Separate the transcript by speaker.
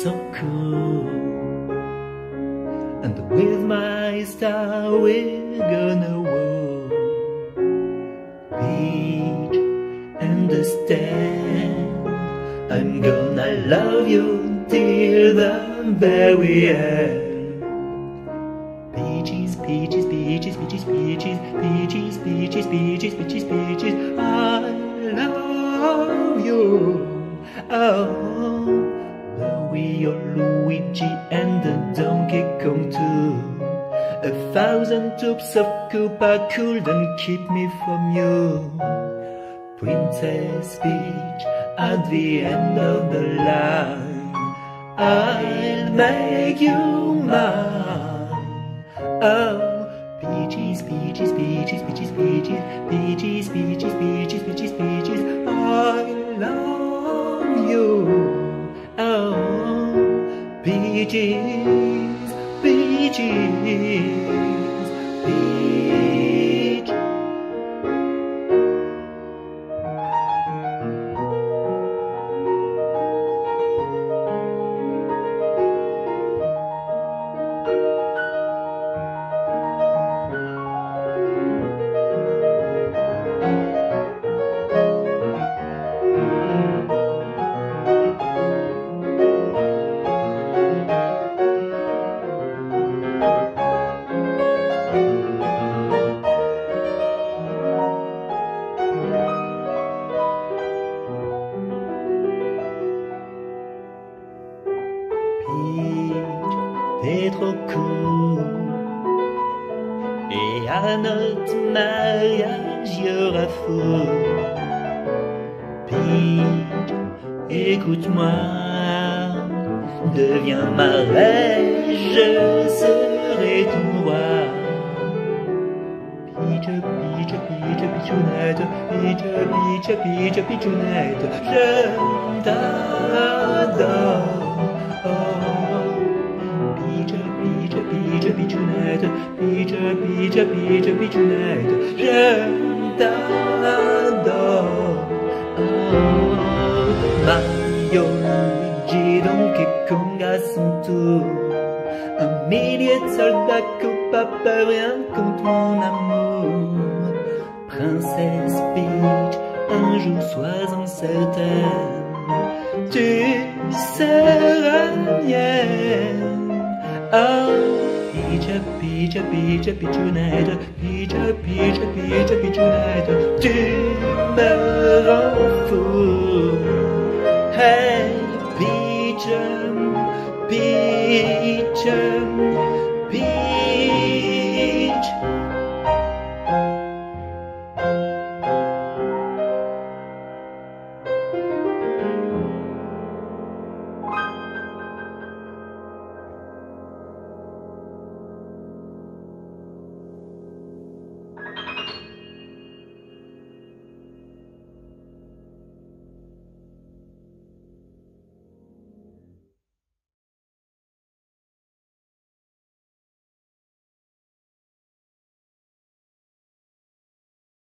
Speaker 1: so cool. And with my star we're gonna woo. Peach, understand, I'm gonna love you till the very end. Peaches, peaches, peaches, peaches, peaches, peaches, peaches, peaches, peaches, peaches, I love you. Oh, Louie, oh Luigi, and the Donkey Kong too. 1,000 tubes of Koopa couldn't keep me from you. Princess Peach, at the end of the line, I'll make you mine. Oh, peaches, peaches, peaches, peaches, peaches, peaches, peaches, peaches, peaches, peaches, I love you. Oh, peaches, peaches, peach. T'es trop cool, et à notre mariage y'aura fou. Peach, écoute-moi, deviens ma reine, je serai ton roi. Peach, peach, peach, pichounette, peach, peach, peach, pichounette, je t'adore. Peach, pichounette, peach, peach, peach, pichounette, je t'adore. Oh, Mario, Luigi, Donkey Kong à son tour. Un millier de soldats Koopa peuvent rien contre mon amour. Princesse Peach, un jour sois-en certaine, tu seras mienne. Oh, peach, peach, peach, pichounette, peach, peach, peach, pichounette, tu me rends fou. Hey, peach, peach.